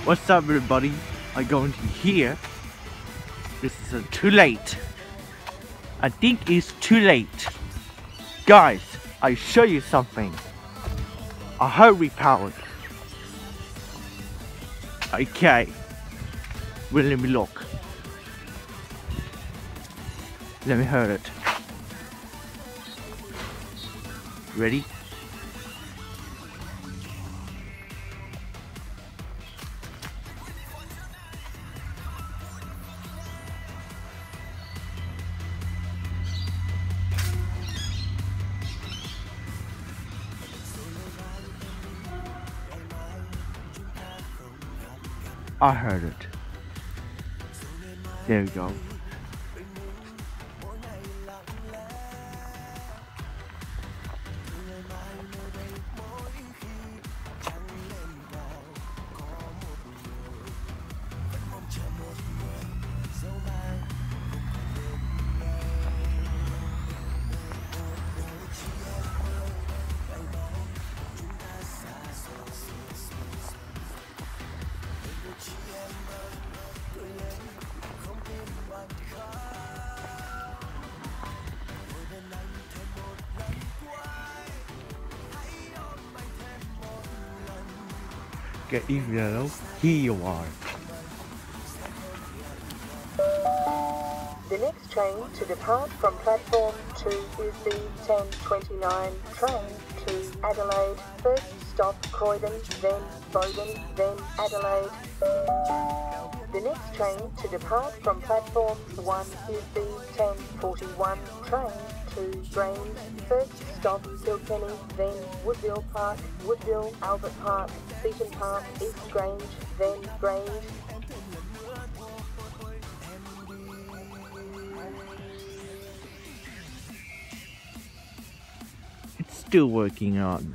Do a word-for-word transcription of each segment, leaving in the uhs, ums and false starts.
What's up, everybody? I'm going to here. This is uh, too late. I think it's too late. Guys, I show you something. A hurry powered. Okay. Well, let me look. Let me hear it. Ready? I heard it. There we go. Get even, here you are. The next train to depart from platform two is the ten twenty-nine train to Adelaide. First stop Croydon, then Bowden, then Adelaide. The next train to depart from platform one is the ten forty-one train to Grange. First stop Kilkenny, then Woodville Park, Woodville, Albert Park, Seaton Park, East Grange, then Grange. It's still working on.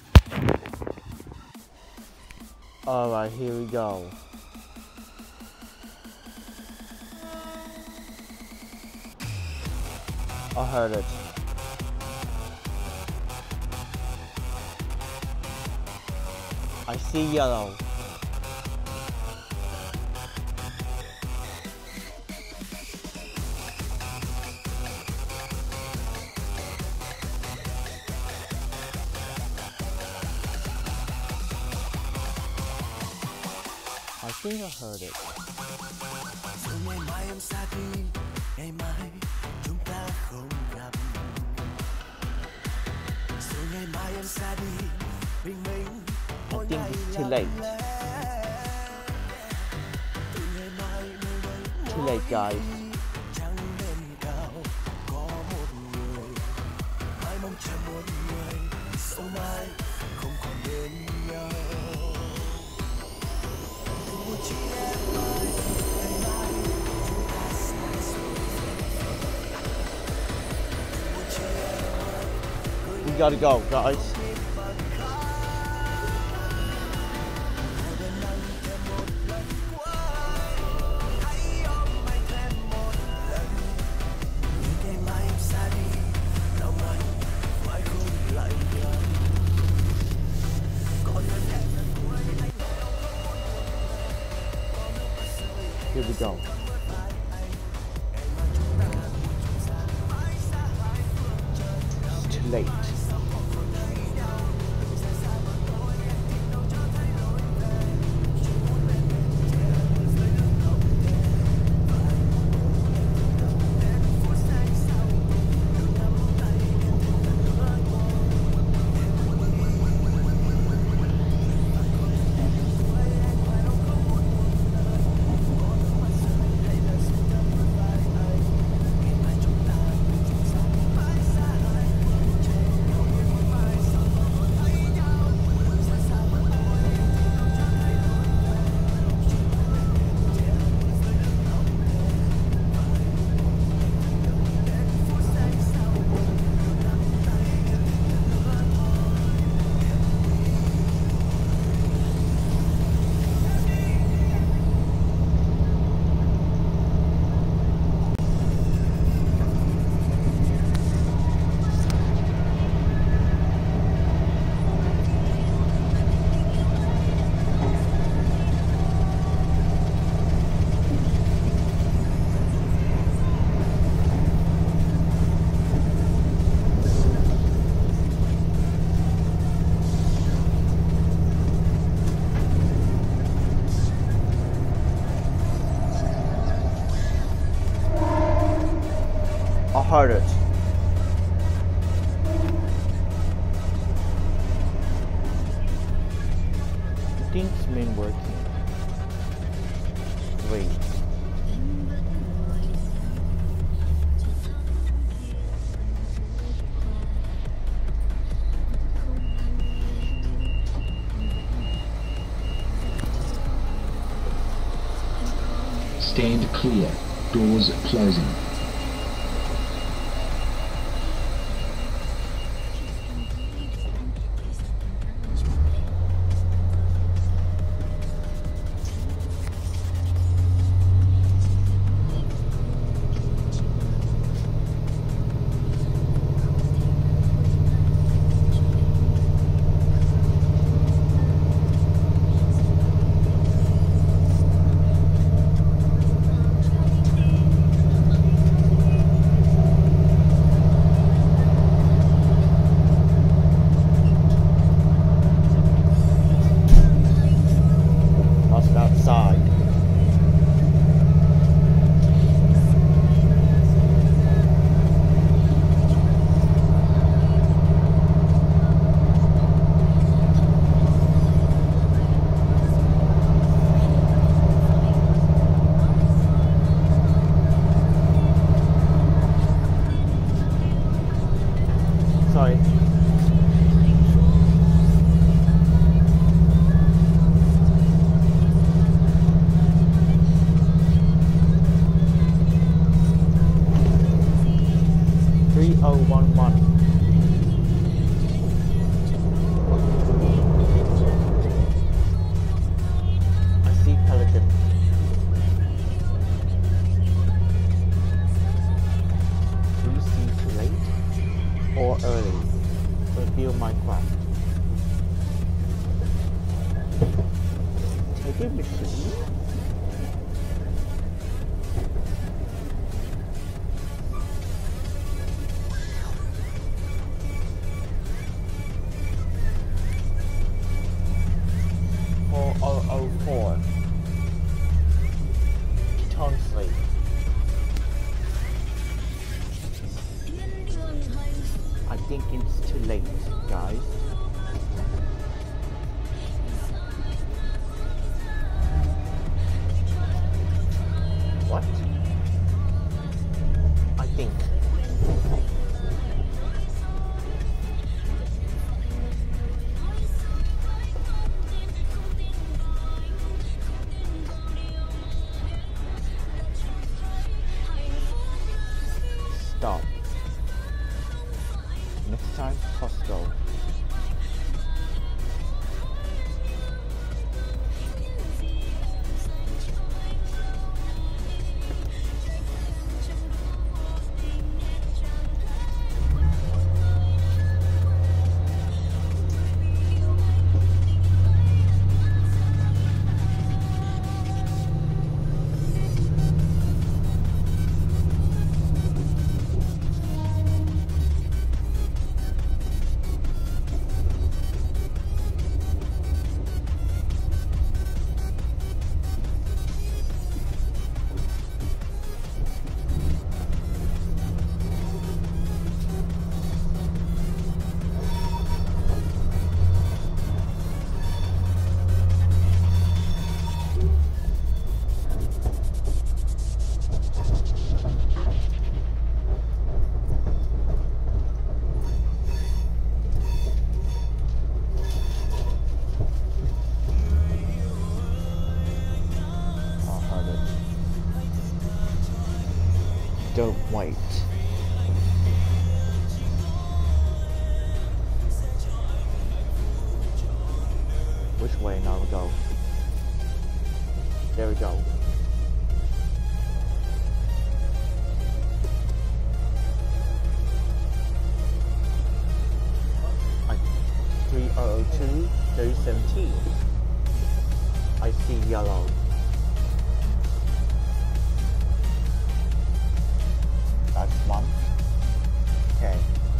Alright, here we go. I heard it. I see yellow. I think I heard it. I think it's too late. Too late, guys. We gotta go, guys. Here we go. It's too late. started. I think it's been working. Wait. Stand clear. Doors closing. Outside. Sorry. three oh one one. I see Pelican. Do you see too late or early to build Minecraft? Take a machine. four oh oh four. Tonsley. I think it's too late, guys. What? I think. Stop. Next time, Costco. Don't wait. Which way now we go? There we go. three oh oh two, thirty seventeen. I see yellow. That's one. Okay.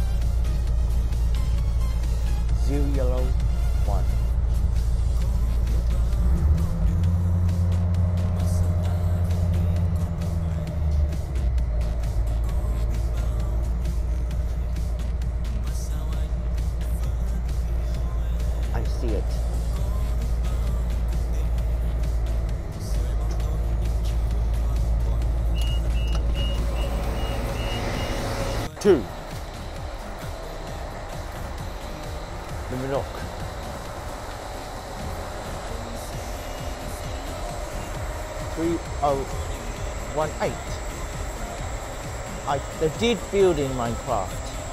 Zero yellow, one. two. Let me look. three oh one eight. I, I did build in Minecraft.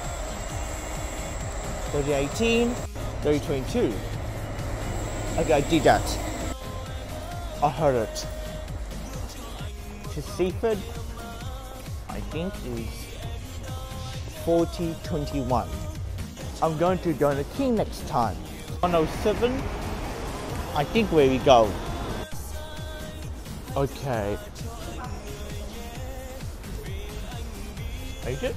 thirty eighteen, thirty twenty-two. Okay, I did that. I heard it. To Seaford, I think is forty twenty-one. I'm going to go to King next time. one oh seven, I think where we go. Okay. Is it?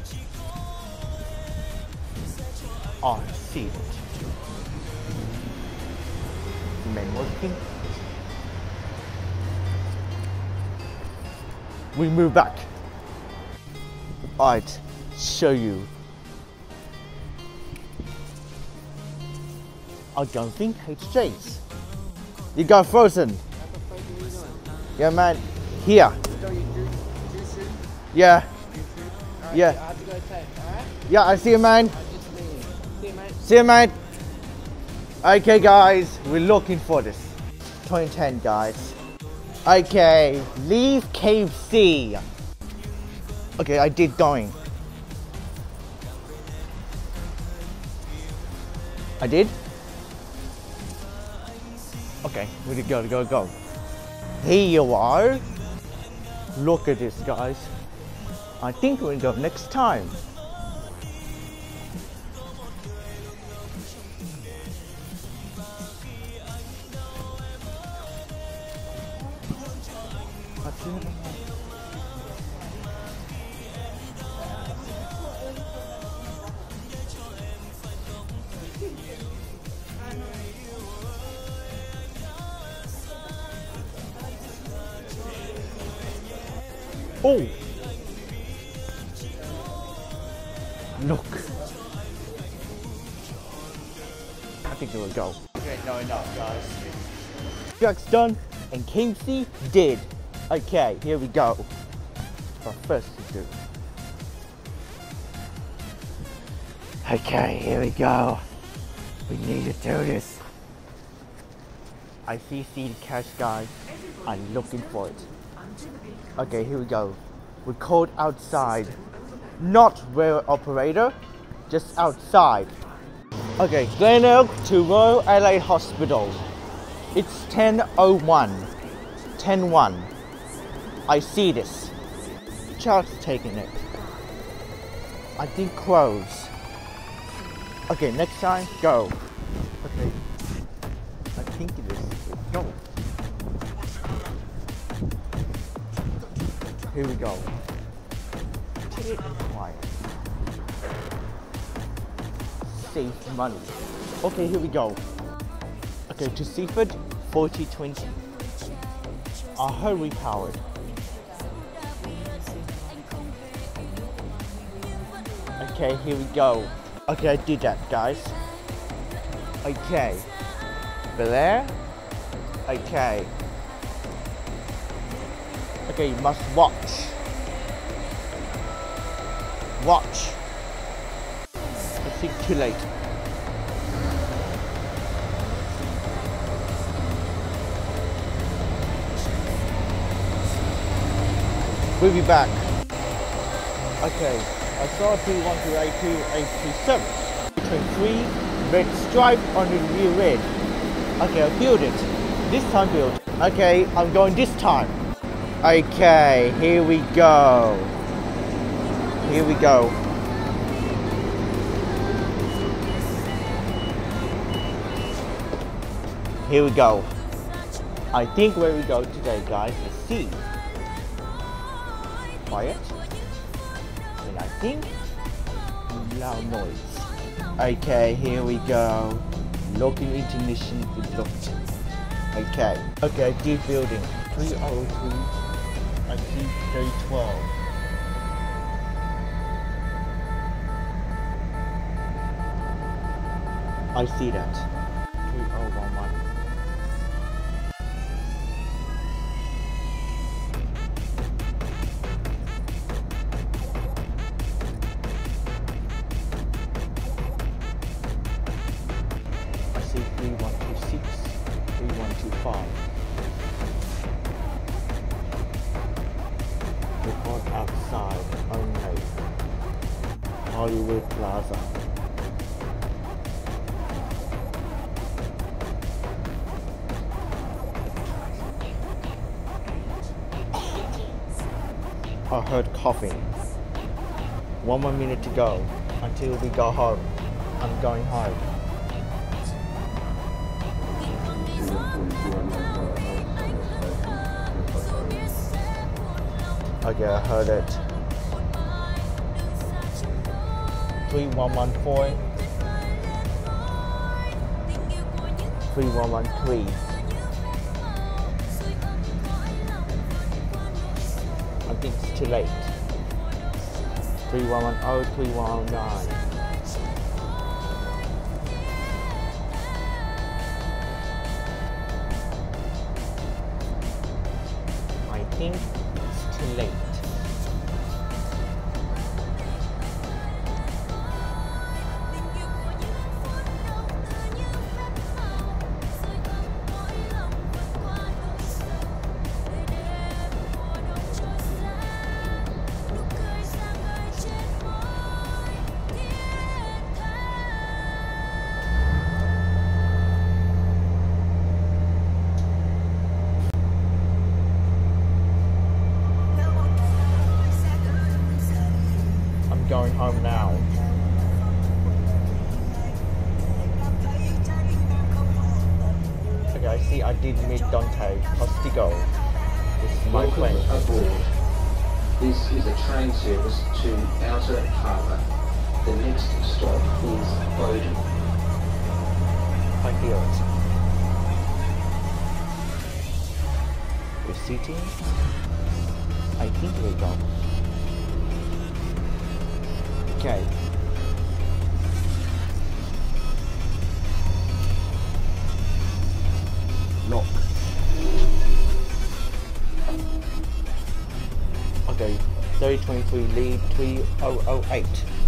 Oh, I see it. Man working. We move back. Alright, show you. I don't think H J's. You got frozen. Yeah, man. Here. Yeah. Yeah. Yeah, I see you, man. See you, man. Okay, guys, we're looking for this. twenty ten, guys. Okay, leave K F C. Okay, I did going. I did? Okay, we go, go, go. Here you are. Look at this, guys. I think we'll go next time. Oh! Look! I think it will go. Okay, no, enough, guys. Jack's done, and K F C did. Okay, here we go. But first to do. Okay, here we go. We need to do this. I see seed cash, guys. I'm looking for it. Okay, here we go. We're called outside. Not rail operator, just outside. Okay, Glenelg to Royal Adelaide Hospital. It's ten oh one. ten one. I see this. Child's taking it. I think close. Okay, next time, go. Okay. I think it is. Go. Here we go. Take it and quiet. Save money. Okay, here we go. Okay, to Seaford, forty twenty. I heard repowered. Okay, here we go. Okay, I did that, guys. Okay. Belair. Okay. Okay, you must watch. Watch. I think too late. We'll be back. Okay, I saw three one two eight two eight two seven. Between three red stripe on the rear red. Okay, I build it. This time build. Okay, I'm going this time. Okay, here we go. Here we go. Here we go. I think where we go today, guys, is C. Quiet. And I think loud noise. Okay, here we go. Local ignition is locked. Okay. Okay, deep building. three oh three. I see three twelve. I see that. three oh one one. five. Record outside only. Hollywood Plaza. I heard coughing. One more minute to go until we go home. I'm going home. Okay, I heard it. three one one four. three one one three. I think it's too late. three one one zero, three one one nine. I think it's too late. Going home now. Okay, I see I did meet Wignall-Postigo. This is my Welcome friend. aboard. This is a train service to Outer Harbour. The next stop is Bowden. I hear it. We're sitting. I think we go. Okay. Lock. Okay. thirty twenty-three lead three oh oh eight.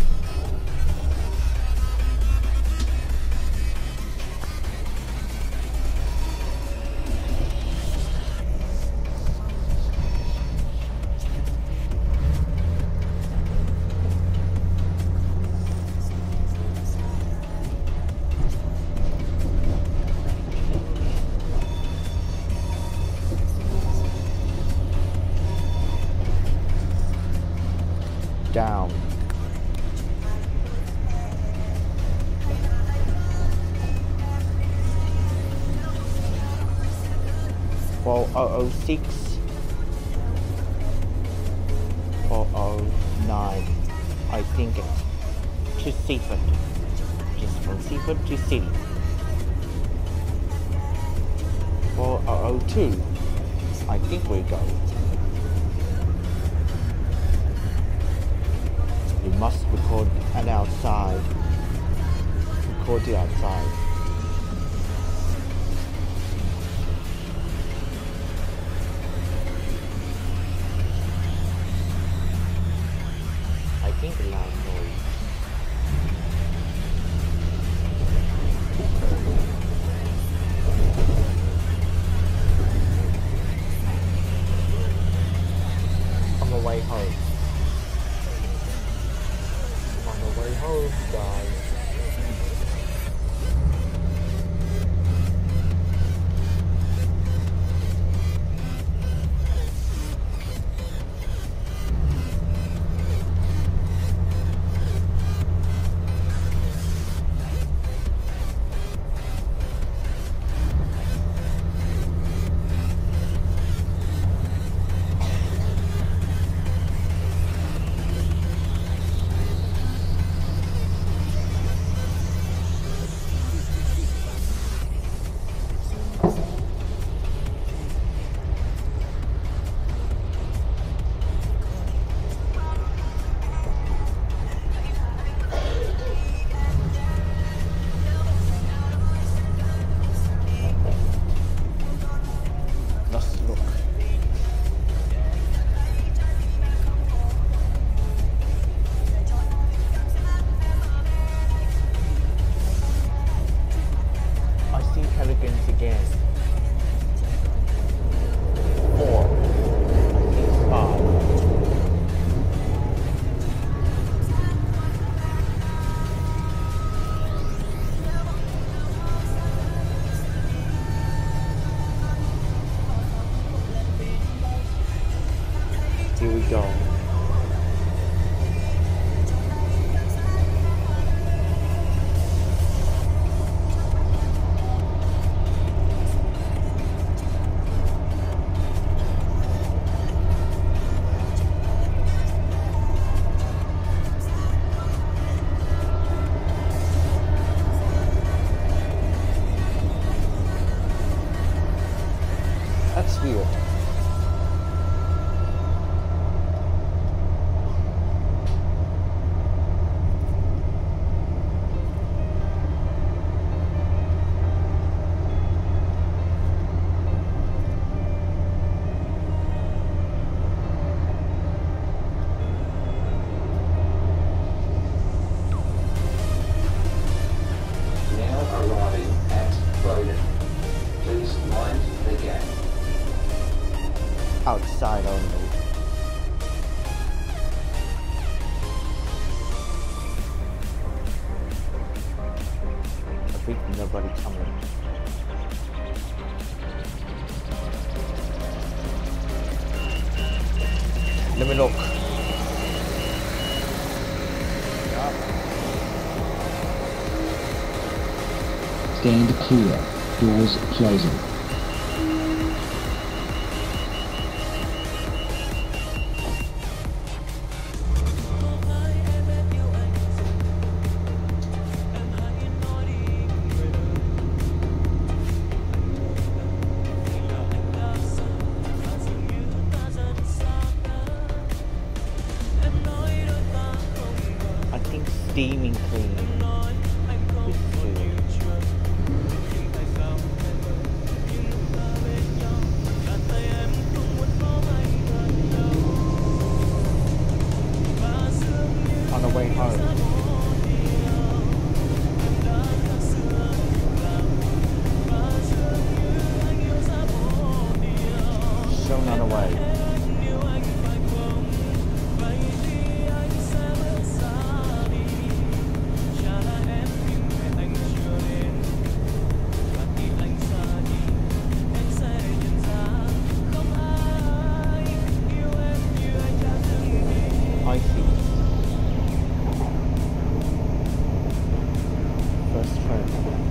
Down. four oh oh six. four oh nine. I think it. To Seaford. Just from Seaford to City. four oh oh two. I think we go. You must record an outside. Record the outside. I think a loud noise. On the way home. On the way home, guys. go. That's weird. Now arriving at Bowden. Please mind the gap. Outside only. I think nobody coming. Let me look. Stand clear. Doors closing. I think steaming clean is clean. On the way home. Shown on the way. I see. First train.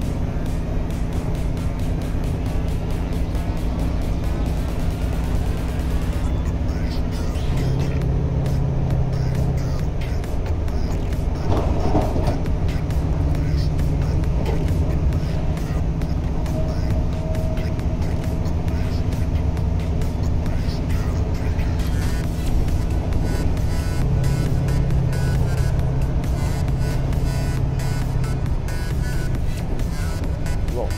Whoa.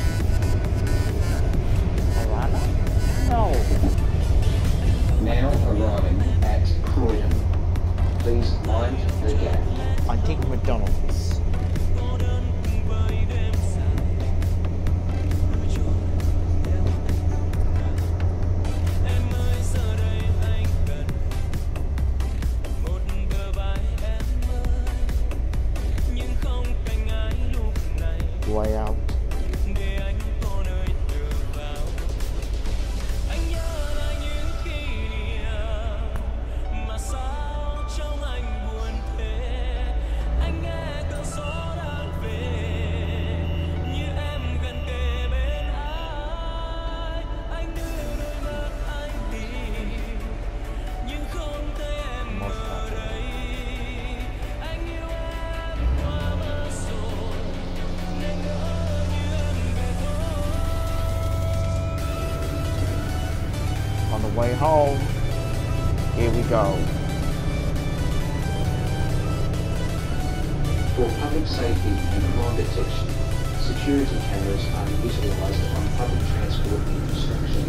Alana? No. Now arriving at Croydon. Please mind the gap. I think McDonald's. Way out. On the way home, here we go. For public safety and crime detection, security cameras are utilised on public transport infrastructure.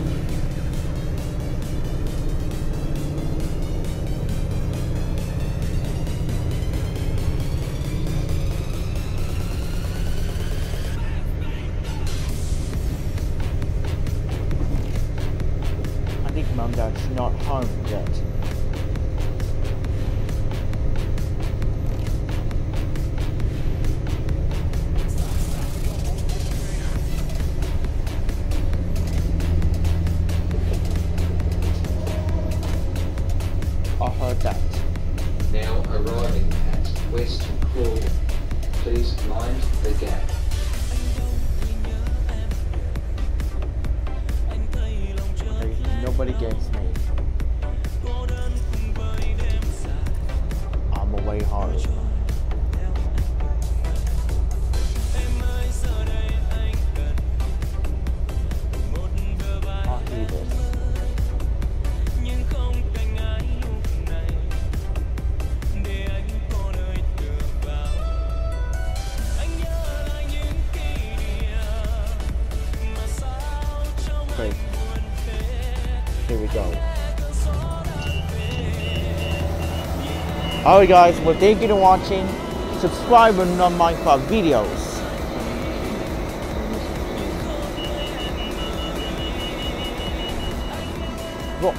I think Mum and Dad's not home yet. west crawl. Please mind the gap. Nobody gets me. I'm away hard. I'll do this. Okay. Here we go. Alright guys, well thank you for watching. Subscribe for non-Minecraft videos. Go.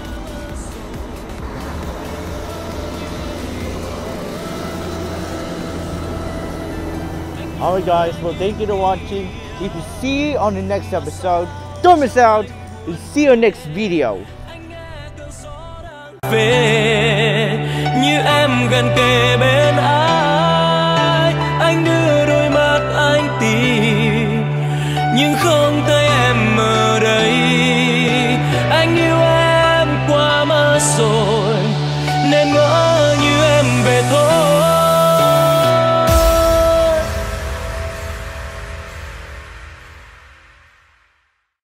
Alright guys, well thank you for watching. If you see you on the next episode, don't miss out. We'll see you next video. Về như em gần kề